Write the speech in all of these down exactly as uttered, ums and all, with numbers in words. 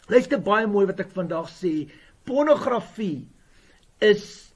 Luister baie mooi wat ek vandag sê, pornografie is,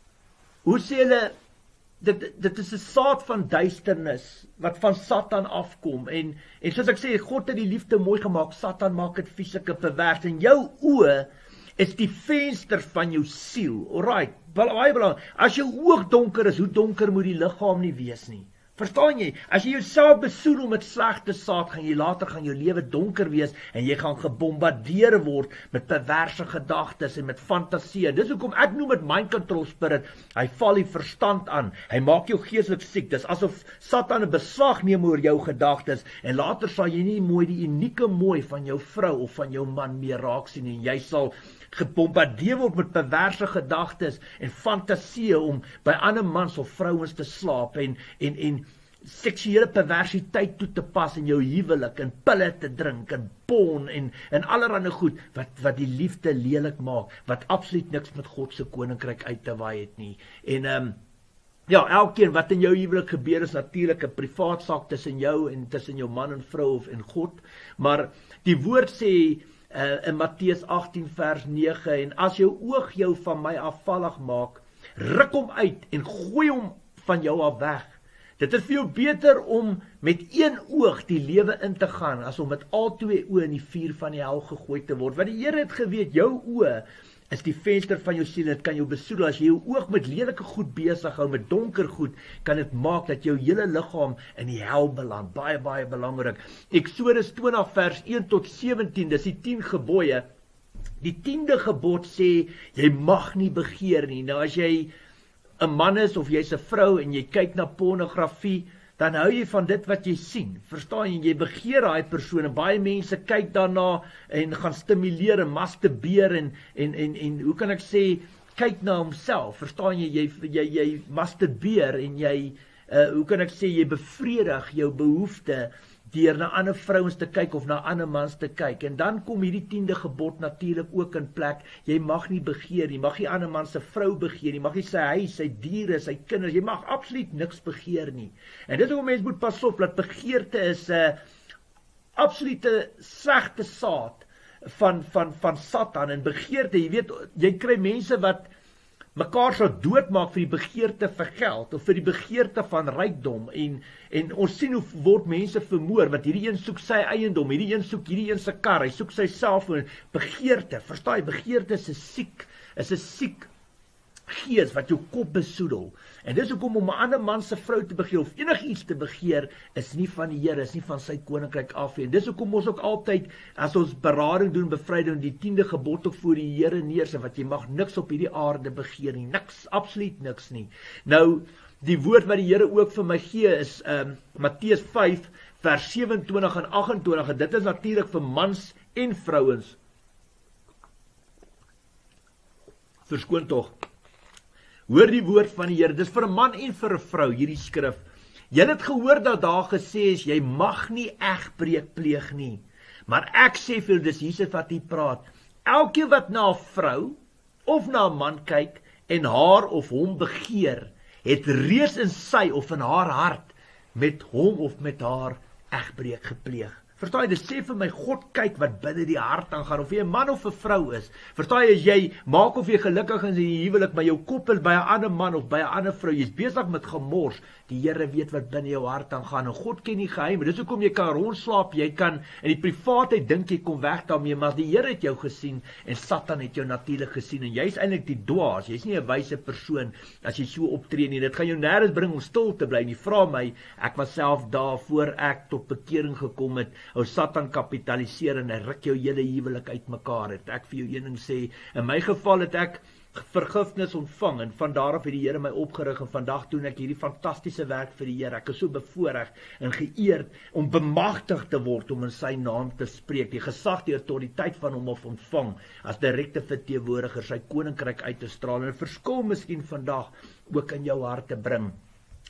hoe sê hulle, dit, dit is 'n saad van duisternis, wat van Satan afkom, en, en soos ek sê, God het die liefde mooi gemaak, Satan maak het fisieke pervers, en jou oë is die venster van jou siel, alright, baie belangrijk, as jou oog donker is, hoe donker moet die liggaam nie wees nie, verstaan jy, as jy jouself besoedel met slegte saad, gaan jy later gaan jou lewe donker wees, en jy gaan gebombardeer word, met perverse gedagtes, en met fantasie, dis hoekom ek noem het mind control spirit, hy val die verstand aan, hy maak jou geestelik siek, dis asof Satan 'n beslag neem oor jou gedagtes, en later sal jy nie mooi die unieke mooi van jou vrou, of van jou man meer raak sien, en jy sal gebombardeer word met perverse gedagtes en fantasieë om by ander mans of vrouens te slaap en en en seksuele perversiteit toe te pas in jou huwelik en pille te drink en porn en en allerlei goed wat wat die liefde lelik maak, wat absoluut niks met God se koninkryk uit te waai het nie. En ehm um, ja, elkeen wat in jou huwelik gebeur is natuurlik 'n privaat saak tussen jou en tussen jou man en vrou of en God, maar die woord sê Uh, in Matteus agttien vers nege, en as jou oog jou van my afvallig maak, ruk hom uit en gooi hom van jou af weg. Dit is vir jou beter om met een oog die lewe in te gaan, as om met al twee oë in die vuur van die hel gegooi te word, want die Here het geweet, jou oë is die venster van jou siel, dit kan jou besoedel, as jy jou oog met lelike goed besig hou, met donker goed, kan dit maak dat jou hele liggaam in die hel beland, baie, baie belangrik. Eksodus twintig vers een tot sewentien, dis die tien gebooie, die tiende gebod sê, jy mag nie begeer nie. Nou as jy 'n man is, of jy's 'n vrou, en jy kyk na pornografie, dan hou jy van dit wat jy sien, verstaan jy, jy begeer daai persoon, en baie mense kyk daarna, en gaan stimuleer, en masturbeer, en, en, en, en, hoe kan ek sê, kyk na homself, verstaan jy, jy, jy, jy masturbeer, en jy, uh, hoe kan ek sê, jy bevredig jou behoefte, deur na ander vrouens te kyk, of na ander mans te kyk, en dan kom hierdie tiende gebod natuurlik ook in plek, jy mag nie begeer, jy mag nie ander man se vrou begeer, jy mag nie sy huis, sy diere, sy kinders, jy mag absoluut niks begeer nie, en dit is hoe mens moet pas op, dat begeerte is 'n uh, absolute slegte saad van, van, van Satan, en begeerte, jy weet, jy kry mense wat mekaar sal doodmaak vir die begeerte vir geld, of vir die begeerte van rykdom, en, en ons sien hoe word mense vermoor, want hierdie een soek sy eiendom, hierdie een soek hierdie een se kar, hy soek sy selfoon, begeerte, verstaan jy, begeerte is 'n siek, is 'n siek gees wat jou kop besoedel, en dis hoekom om 'n ander man se vrou te begeer, of enigiets te begeer, is nie van die Here, is nie van sy koninkryk af, en dis hoekom ons ook altyd, as ons berading doen, bevryding, die tiende gebod ook voor die Here neersit, wat jy mag niks op hierdie aarde begeer nie, niks, absoluut niks nie. Nou, die woord wat die Here ook vir my gee, is um, Matteus vyf, vers sewe-en-twintig en agt-en-twintig, en dit is natuurlik vir mans en vrouens. Verskoon tog. Hoor die woord van die Here, dis vir 'n man en vir 'n vrou, hierdie skrif. Jy het gehoor dat daar gesê is, jy mag nie egbreek pleeg nie. Maar ek sê vir julle, dis Jesus wat hier praat, elkeen wat na 'n vrou of na 'n man kyk en haar of hom begeer, het reeds in sy of in haar hart met hom of met haar egbreek gepleeg. Verstaan jy, dit sê vir my, God kyk wat binne die hart aangaan, of jy 'n man of 'n vrou is. Verstaan jy, as jy maak of jy gelukkig is in die huwelik, maar jou kop is by 'n ander man of by 'n ander vrou, jy's besig met gemors, die Here weet wat binne jou hart aangaan, en God ken die geheime, dis hoekom jy kan rondslaap, jy kan in die privaatheid dink jy kom weg daarmee, maar die Here het jou gesien, en Satan het jou natuurlik gesien, en jy's eintlik die dwaas, jy's nie 'n wyse persoon, as jy so optree nie, dit gaan jou nêrens bring om stil te bly, nie vra my, ek was self daar, voor ek tot bekering gekom het, ou Satan kapitaliseer, en hy ruk jou hele huwelik uitmekaar, het ek vir jou een ding sê, in my geval het ek vergifnis ontvang, en van daarop het die Here my opgerig, en vandag doen ek hierdie fantastiese werk vir die Here, ek is so bevoorreg en geëerd, om bemagtig te word, om in sy naam te spreek, die gesag, die autoriteit van hom of ontvang, as direkte verteenwoordiger, sy koninkryk uit te straal, en 'n verskil miskien vandag, ook in jou hart te bring.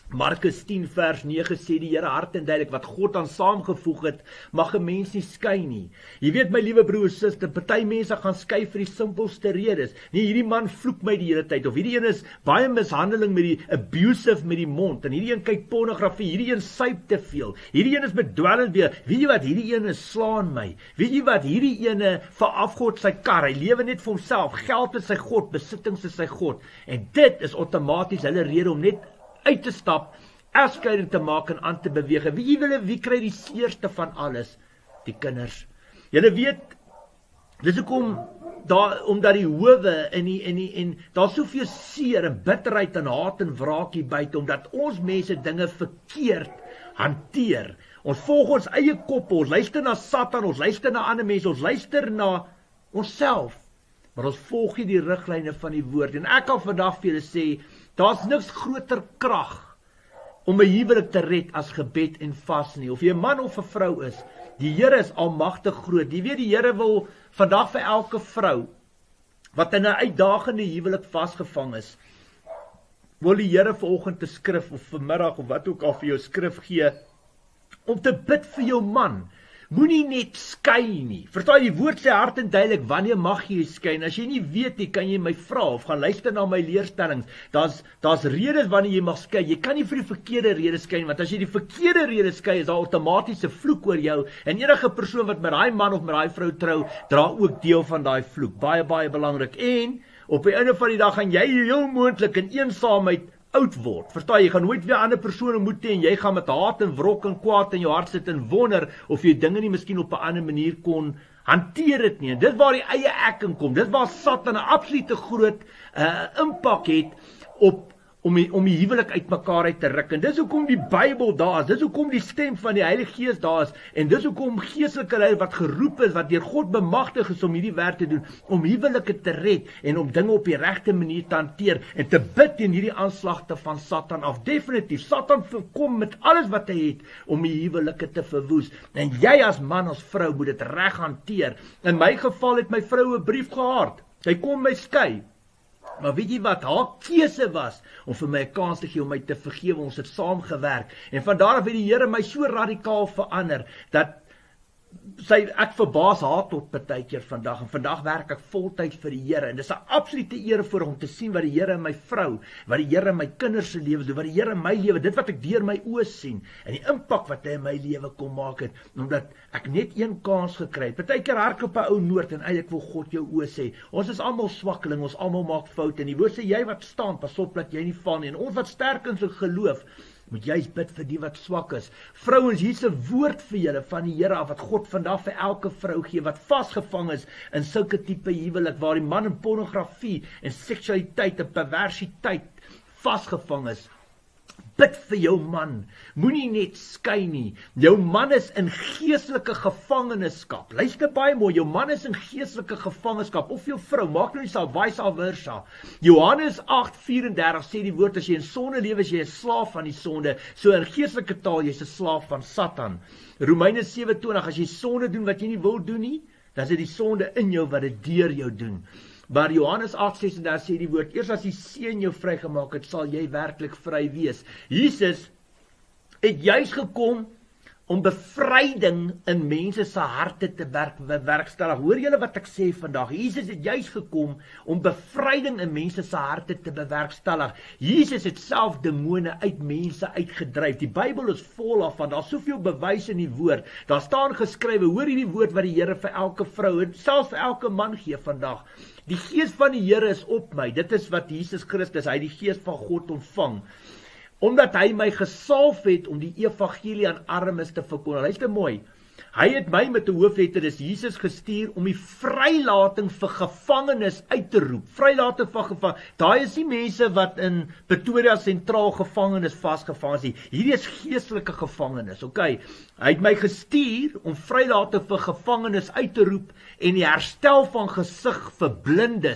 Markus tien vers nege sê die Here hard en duidelik, wat God aan saamgevoeg het, mag 'n mens nie skei nie. Jy weet my liewe broer en suster, party mense gaan skei vir die simpelste redes. Nee, hierdie man vloek my die hele tyd, of hierdie een is baie mishandeling met die abusive met die mond, en hierdie een kyk pornografie, hierdie een suip te veel, hierdie een is bedwelmd weer, weet jy wat, hierdie een is slaan my, weet jy wat, hierdie ene veraf God sy kar, hy lewe net vir homself, geld is sy God, besittings is sy God, en dit is outomaties hulle rede om net uit te stap, afskeiding te maak en aan te beweeg. Wie wil, wie kry die seerste van alles? Die kinders. Julle weet, dis hoekom daar omdat die howe en die en die en daar's soveel seer en bitterheid en haat en wraak hier buite, omdat ons mense dinge verkeerd hanteer. Ons volg ons eie koppe, ons luister na Satan, ons luister na ander mense, ons luister na onsself, maar ons volg nie die riglyne van die woord. En ek kan vandag vir julle sê, daar's niks groter krag om 'n huwelik te red as gebed en vas nie. Of jy 'n man of 'n vrou is, die Here is almagtig groot. Jy weet die Here wil vandag vir elke vrou wat in 'n uitdagende huwelik vasgevang is, wil die Here vanoggend 'n skrif of vanmiddag of wat ook al vir jou skrif gee om te bid vir jou man. Moenie net skei nie. Verstaan, die woord sê hard en duidelik, wanneer mag jy skei? En as jy nie weet nie, kan jy my vra of gaan luister na my leerstellings. Daar's daar's redes wanneer jy mag skei. Jy kan nie vir die verkeerde redes skei, want as jy die verkeerde redes skei, is daar outomaties 'n vloek oor jou. En enige persoon wat met daai man of met daai vrou trou, dra ook deel van daai vloek. Baie baie belangrik. En op die einde van die dag gaan jy heel moontlik in eensaamheid oud word. Verstaan, jy gaan nooit weer ander persone moet hê en jy gaan met haat en wrok en kwaad in jou hart sit en wonder of jy dinge nie miskien op 'n ander manier kon hanteer dit nie. En dit waar die eie ek in kom. Dit waar Satan 'n absolute groot uh, impak het op om die, om die huwelik uitmekaar uit te ruk. En dis hoekom die Bybel daar is. Dis hoekom die stem van die Heilige Gees daar is. En dis hoekom geestelike leiers wat geroep is, wat deur God bemagtig is om hierdie werk te doen, om huwelike te red en om dinge op die regte manier te hanteer en te bid teen hierdie aanslagte van Satan af. Definitief, Satan kom met alles wat hy het om die huwelike te verwoes. En jy as man, as vrou moet dit reg hanteer. In my geval het my vrou 'n brief gehad. Sy kon my skei. Maar weet jy wat, haar keuse was om vir my 'n kans te gee om my te vergewe. Ons het saam gewerk. En van daar af het die Here my so radikaal verander dat sy, ek verbaas haar tot partykeer vandag. En vandag werk ek voltyd vir die Here. En dis 'n absolute eer vir om te sien wat die Here in my vrou, wat die Here in my kinders se lewens doen, wat die Here in my lewe, dit wat ek deur my oë sien en die impak wat hy in my lewe kom maak het, omdat ek net een kans gekry het. Partykeer hardloop 'n ou noord en eintlik wil God jou oë sê. Ons is almal swakkeling, ons almal maak foute. En die woord sê jy wat staan, pas op dat jy nie val nie. En ons wat sterk in se geloof, moet juist bid vir die wat swak is. Vrouens, hier's 'n woord vir julle van die Here af, wat God vandag vir elke vrou gee, wat vasgevang is in sulke tipe huwelik, waar die man in pornografie en seksualiteit en perversiteit vasgevang is. Bid vir jou man, moenie net skei nie. Jou man is in geestelike gevangenskap. Luister baie mooi, jou man is in geestelike gevangenskap, of jou vrou, maak nou nie saak, vice versa. Johannes agt vyf-en-dertig sê die woord, as jy in sonde lewe, is jy 'n slaaf van die sonde. So in geestelike taal, jy's 'n slaaf van Satan. Romeine sewe-twintig, as jy sonde doen wat jy nie wil doen nie, dan is dit die sonde in jou wat dit deur jou doen. Maar Johannes agt ses-en-dertig sê die woord, eers as die Seun jou vrygemaak het, sal jy werklik vry wees. Jesus het juis gekom om bevryding in mense se harte te werk, bewerkstellig. Hoor julle wat ek sê vandag? Jesus het juis gekom om bevryding in mense se harte te bewerkstellig. Jesus het self demone uit mense uitgedryf. Die Bybel is vol daarvan. Daar's soveel bewys in die woord. Daar staan geskrywe, hoor hierdie woord wat die Here vir elke vrou en selfs vir elke man gee vandag. Die Gees van die Here is op my. Dit is wat Jesus Christus, hy die Gees van God ontvang. Omdat hy my gesalf het om die evangelie aan armes te verkondig. Luister mooi. Hy het my met 'n hoofletter, dis Jesus, gestuur om die vrylating vir gevangenes uit te roep. Vrylating van gevang. Daai is nie mense wat in Pretoria sentraal gevangenes vasgevang is nie. Hierdie is geestelike gevangenes, okay? Hy het my gestuur om vrylating vir gevangenes uit te roep en die herstel van gesig vir blindes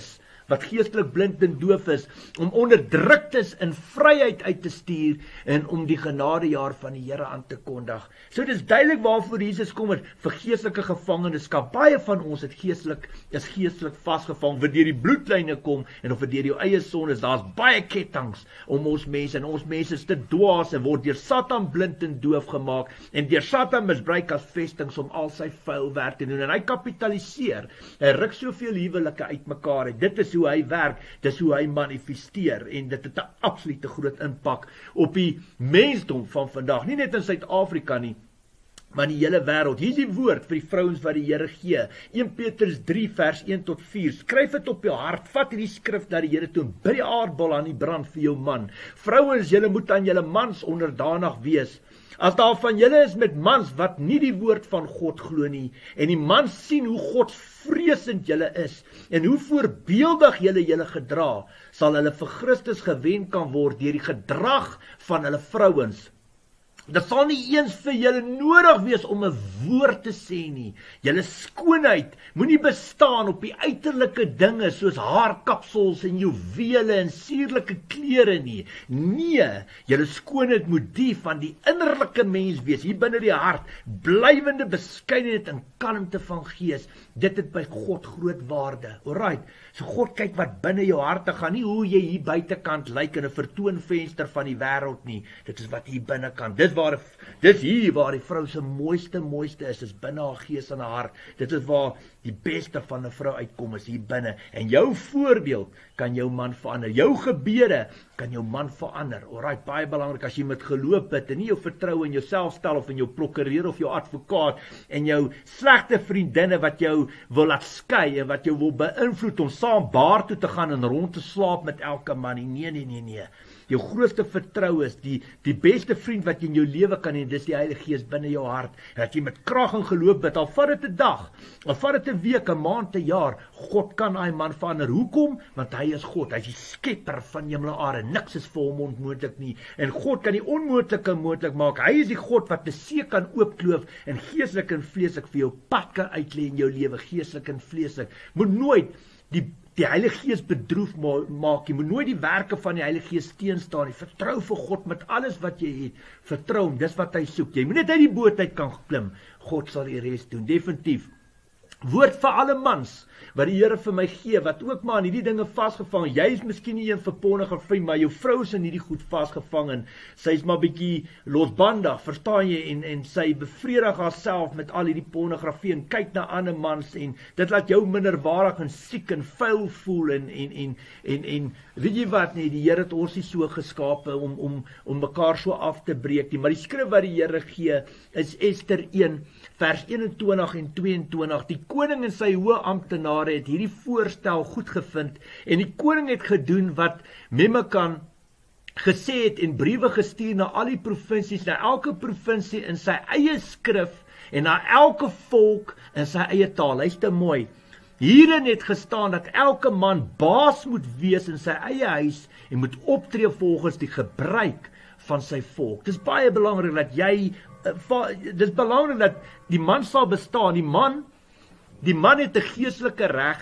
wat geestelik blind en doof is, om onderdruktes in vryheid uit te stuur en om die genadejaar van die Here aan te kondig. So dis duidelik waarvoor Jesus kom het, vir geestelike gevangenskap. Baie van ons het geestelik, is geestelik vasgevang, wat deur die bloedlyne kom, en of het deur jou eie sondes, daar's baie kettinge om ons mense, en ons mense is te dwaas, en word deur Satan blind en doof gemaak, en deur Satan misbruik as vestings om al sy vuil werk te doen, en hy kapitaliseer, hy ruk soveel huwelike uit mekaar, en dit is hoe hy werk, dit is hoe hy manifesteer, en dit het 'n absolute groot impak op die mensdom van vandag, nie net in Suid-Afrika nie, maar die hele wêreld. Hier is die woord vir die vrouens wat die Here gee. Eerste Petrus drie vers een tot vier. Skryf dit op jou hart, vat hierdie skrif na die Here toe, en bid die aardbol aan die brand vir jou man. Vrouens, julle moet aan julle mans onderdanig wees. As daar van julle is met mans wat nie die woord van God glo nie, en die mans sien hoe godsvreesend julle is, en hoe voorbeeldig julle julle gedra, sal hulle vir Christus gewen kan word deur die gedrag van hulle vrouens. Dit sal nie eens vir julle nodig wees om 'n woord te sê nie. Julle skoonheid moenie bestaan op die uiterlike dinge soos haarkapsels en juwele en sierlike klere nie. Nee, julle skoonheid moet die van die innerlike mens wees, hier binne die hart, blywende beskeidenheid en kalmte van gees. Dit het by God groot waarde. Alright, so God kyk wat binne jou hart te gaan, nie hoe jy hier buitekant lyk in 'n vertoonvenster van die wêreld nie. Dit is wat hier binnekant. Dit Waar, dis hier waar die vrou se mooiste, mooiste is, is binne haar gees en haar hart. Dit is waar die beste van 'n vrou uitkom, is hier binne. En jou voorbeeld kan jou man verander. Jou gebede kan jou man verander. Alright, baie belangrik as jy met geloof bid en nie jou vertroue in jouself stel of in jou prokureur of jou advokaat en jou slegte vriendinne wat jou wil laat skei en wat jou wil beïnvloed om saam baar toe te gaan en rond te slaap met elke man. Nee, nee, nee, nee. Jou grootste vertroue is die, die beste vriend wat jy in jou lewe kan hê, dis die Heilige Gees binne jou hart. En dat jy met krag en geloof bid, al vat dit 'n dag, al vat dit 'n week, 'n maand, 'n jaar, God kan daai man verander. Hoekom? Want hy is God, hy is die skepper van hemel en aarde. Niks is vir hom onmoontlik nie. En God kan die onmoontlike moontlik maak. Hy is die God wat die see kan oopkloof en geestelik en vleeslik vir jou pad kan uitlê in jou lewe, geestelik en vleeslik. Moet nooit die Die Heilige Gees bedroef maak, jy moet nooit die werke van die Heilige Gees teenstaan nie. Vertrou vir God met alles wat jy het. Vertrou hom, dis wat hy soek. Jy moet net uit die boot uit kan klim. God sal die res doen, definitief. Woord vir alle mans, wat die Here vir my gee, wat ook maar in hierdie dinge vasgevang. Jy is miskien nie een vir pornografie, maar jou vrou is in hierdie goed vasgevang en sy is maar bietjie losbandig, verstaan jy, en, en sy bevredig haarself met al hierdie pornografie en kyk na ander mans en dit laat jou minderwaardig en siek en vuil voel en, en, en, en, en weet jy wat nie, die Here het ons nie so geskape om, om, om mekaar so af te breek nie, maar die skrif wat die Here gee is Ester een, vers eenentwintig en tweeëntwintig, die koning en sy hoë amptenare het hierdie voorstel goed gevind en die koning het gedoen wat Memukan gesê het en briewe gestuur na al die provinsies, na elke provinsie in sy eie skrif en na elke volk in sy eie taal. Luister mooi. Hierin het gestaan dat elke man baas moet wees in sy eie huis en moet optree volgens die gebruik van sy volk. Dit is baie belangrik dat jy, dit is belangrik dat die man sal bestaan, die man Die man het 'n geestelike reg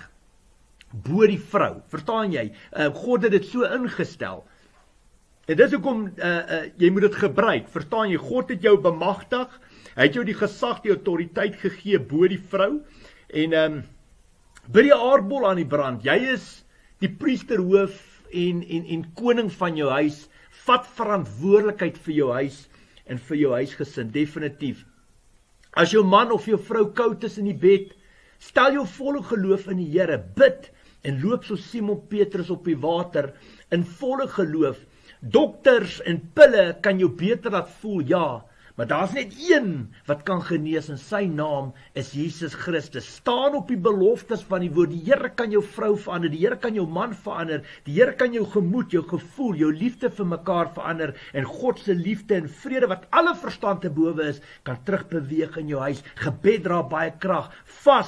bo die vrou. Verstaan jy? Uh, God het dit so ingestel. En dis hoekom uh, uh, jy moet dit gebruik. Verstaan jy? God het jou bemagtig. Hy het jou die gesag, die autoriteit gegee bo die vrou. En um, by die aardbol aan die brand. Jy is die priesterhoof en, en, en koning van jou huis. Vat verantwoordelikheid vir jou huis en vir jou huisgesin. Definitief. As jou man of jou vrou koud is in die bed, stel jou volle geloof in die Here, bid en loop so Simon Petrus op die water in volle geloof. Dokters en pille kan jou beter laat voel, ja, maar daar's net een wat kan genees en sy naam is Jesus Christus. Staan op die beloftes van die woord. Die Here kan jou vrou verander, die Here kan jou man verander, die Here kan jou gemoed, jou gevoel, jou liefde vir mekaar verander en God se liefde en vrede wat alle verstand te bowe is, kan terugbeweeg in jou huis. Gebed dra baie krag, vas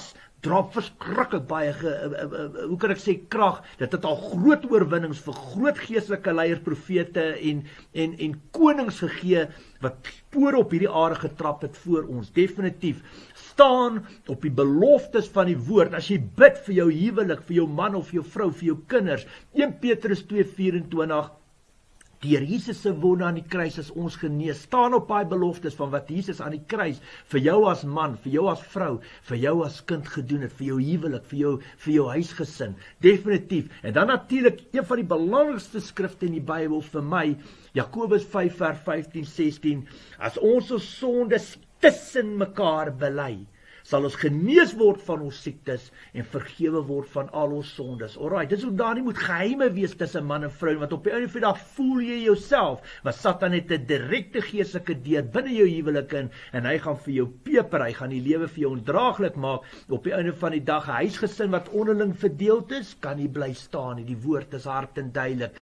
dra verskriklik baie, ge, uh, uh, uh, hoe kan ek sê, krag, dit het al groot oorwinnings vir groot geestelike leiers, profete en, en, en konings gegee, wat spore op hierdie aarde getrap het voor ons, definitief. Staan op die beloftes van die woord, as jy bid vir jou huwelik, vir jou man of jou vrou, vir jou kinders, Eerste Petrus twee vyf-en-twintig, deur Jesus se wonde aan die kruis is ons genees. Staan op daai beloftes van wat Jesus aan die kruis vir jou as man, vir jou as vrou, vir jou as kind gedoen het, vir jou huwelik, vir jou vir jou huisgesin. Definitief. En dan natuurlik een van die belangrikste skrifte in die Bybel vir my, Jakobus vyf vers vyftien sestien, as ons ons sondes tussen mekaar bely, sal ons genees word van ons siektes en vergewe word van al ons sondes. Alright, dis hoe daar nie moet geheime wees tussen man en vrou, want op die einde van die dag voel jy jouself, maar Satan het 'n direkte geestelike deur binne jou huwelik in, en hy gaan vir jou peper, hy gaan die lewe vir jou ondraaglik maak. Op die einde van die dag, 'n huisgesin wat onderling verdeeld is, kan nie bly staan nie. Die woord is hard en duidelik.